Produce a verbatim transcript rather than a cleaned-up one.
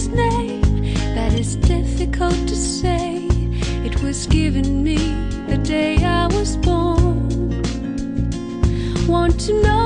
its name that is difficult to say. It was given me the day I was born. Want to know